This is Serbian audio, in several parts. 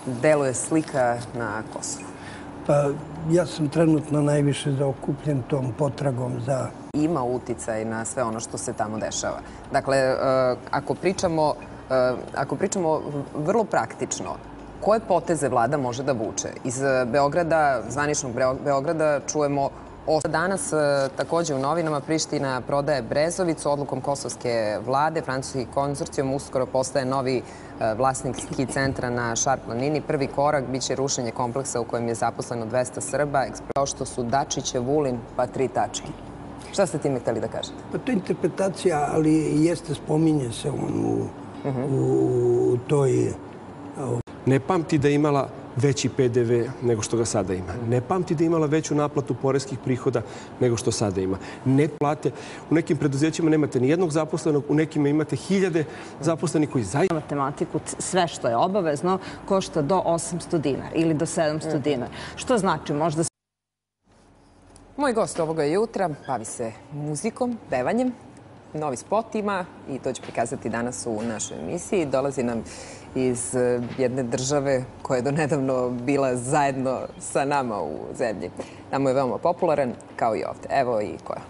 deluje slika na Kosovu? Pa ja sam trenutno najviše zaokupljen tom potragom za... Ima uticaj na sve ono što se tamo dešava. Dakle, ako pričamo vrlo praktično, koje poteze vlada može da vuče? Iz Beograda, zvaničnog Beograda, čujemo danas takođe u novinama Priština prodaje Brezovicu odlukom kosovske vlade. Francuski konzorcijum uskoro postaje novi vlasnički centra na Šar planini. Prvi korak biće rušenje kompleksa u kojem je zaposleno 200 Srba, kao što su Dačiće, Vulin, pa 3 tačke. Šta ste time hteli da kažete? Pa to je interpretacija, ali jeste, spominje se on u toj... Ne pamti da je imala veći PDV nego što ga sada ima. Ne pamti da je imala veću naplatu poreskih prihoda nego što sada ima. Ne plate. U nekim preduzećima nemate ni jednog zaposlenog, u nekima imate hiljade zaposlenih koji zaista... Matematiku, sve što je obavezno, košta do 800 dinara ili do 700 dinara. Što znači možda... Moj gost ovoga jutra bavi se muzikom, pevanjem. Novi spot ima i to ću prikazati danas u našoj emisiji. Dolazi nam iz jedne države koja je donedavno bila zajedno sa nama u zemlji. Tamo je veoma popularan, kao i ovde. Evo i koja.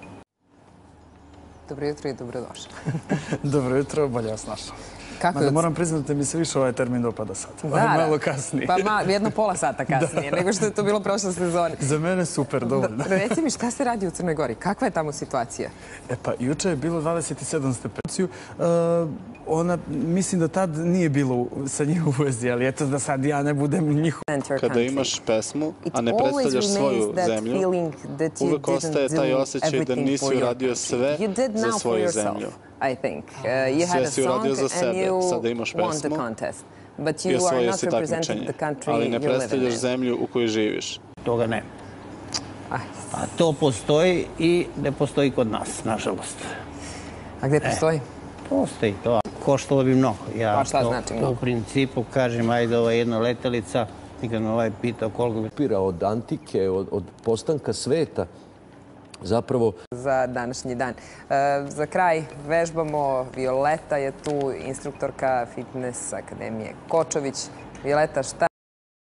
Dobro jutro i dobrodošli. Dobro jutro, bolje vas našao. Mada moram priznati da mi se više ovaj termin dopada sad. Malo kasnije. Pa jedno pola sata kasnije nego što je to bilo prošle sezone. Za mene super, dovoljno. Reci mi šta se radi u Crnoj Gori? Kakva je tamo situacija? Pa juče je bilo 27 stepeni. Mislim da tad nije bilo sa njih u vezi, ali eto da sad ja ne budem njihov. Kada imaš pesmu, a ne predstavljaš svoju zemlju, uvek ostaje taj osjećaj da nisi uradio sve za svoju zemlju. Sve si uradio za sebe, sada imaš pesmu i osvojio si takmičenje, ali ne predstavljaš zemlju u kojoj živiš. Toga nema. A to postoji i ne postoji kod nas, nažalost. A gde postoji? Postoji to. Koštalo bi mnogo. Pa šta znači mnogo? U principu kažem, ajde, ova jedna letelica, nikad me ovaj pitao koliko bi... Pira od antike, od postanka sveta, zapravo... Za današnji dan. Za kraj vežbamo. Violeta je tu, instruktorka Fitness Akademije Kočović. Violeta, šta